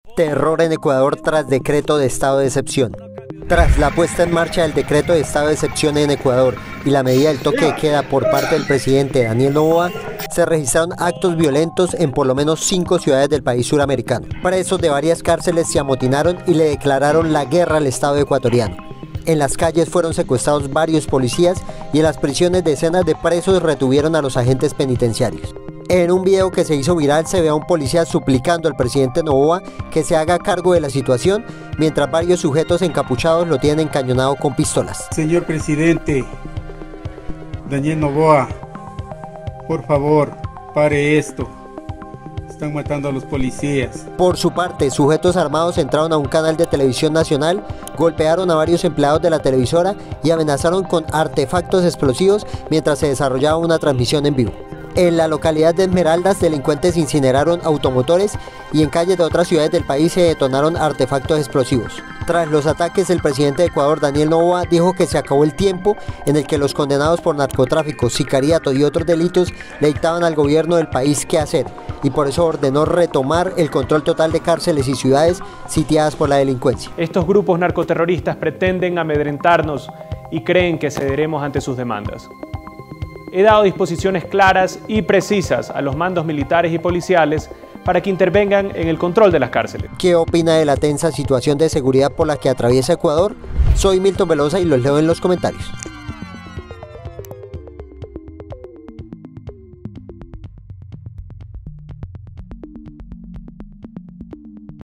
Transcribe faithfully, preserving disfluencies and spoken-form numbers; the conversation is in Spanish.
Terror en Ecuador tras decreto de estado de excepción. Tras la puesta en marcha del decreto de estado de excepción en Ecuador y la medida del toque de queda por parte del presidente Daniel Noboa, se registraron actos violentos en por lo menos cinco ciudades del país suramericano. Presos de varias cárceles se amotinaron y le declararon la guerra al Estado ecuatoriano. En las calles fueron secuestrados varios policías y en las prisiones decenas de presos retuvieron a los agentes penitenciarios. En un video que se hizo viral se ve a un policía suplicando al presidente Noboa que se haga cargo de la situación, mientras varios sujetos encapuchados lo tienen encañonado con pistolas. Señor presidente Daniel Noboa, por favor, pare esto. Están matando a los policías. Por su parte, sujetos armados entraron a un canal de televisión nacional, golpearon a varios empleados de la televisora y amenazaron con artefactos explosivos mientras se desarrollaba una transmisión en vivo. En la localidad de Esmeraldas, delincuentes incineraron automotores y en calles de otras ciudades del país se detonaron artefactos explosivos. Tras los ataques, el presidente de Ecuador, Daniel Noboa, dijo que se acabó el tiempo en el que los condenados por narcotráfico, sicariato y otros delitos le dictaban al gobierno del país qué hacer, y por eso ordenó retomar el control total de cárceles y ciudades sitiadas por la delincuencia. Estos grupos narcoterroristas pretenden amedrentarnos y creen que cederemos ante sus demandas. He dado disposiciones claras y precisas a los mandos militares y policiales para que intervengan en el control de las cárceles. ¿Qué opina de la tensa situación de seguridad por la que atraviesa Ecuador? Soy Milton Velosa y los leo en los comentarios.